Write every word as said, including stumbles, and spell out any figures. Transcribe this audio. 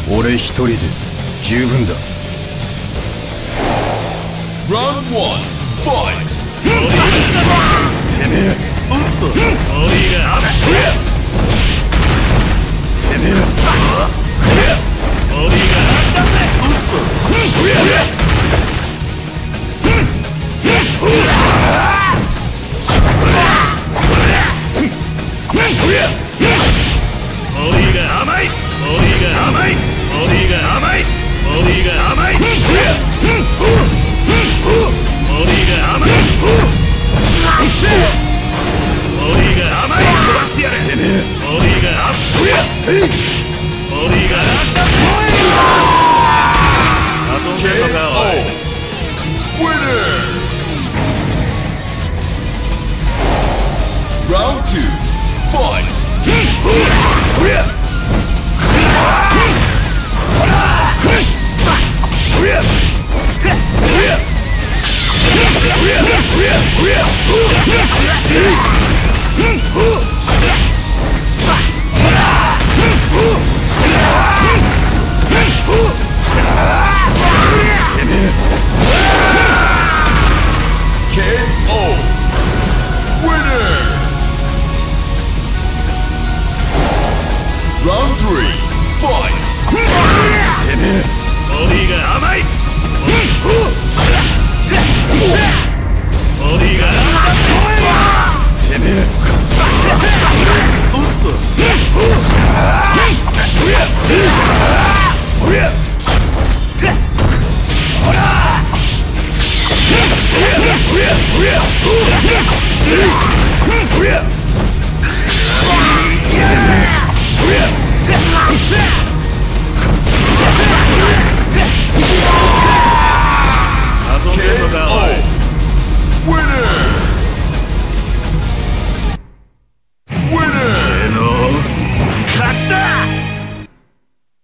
俺一人で十分だ。 Round one, fight! てめえ、 おっと、おりがあれ。 てめえ、 おりがあったぜ。おっと、おりが甘い。おりが甘い。おりが甘い。おりが甘い。おりが甘い。おりが甘い。飛ばしてやれ。おりが甘い。おりがあったぜ。遊んでんのかおい。 Winner! Round two, fight! ケーオー Winner! Round three, fight! てめえ、 おりが甘い。おりが甘い。 てめえ、 おっと。お